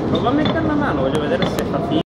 Prova a mettere una mano, voglio vedere se fa fine.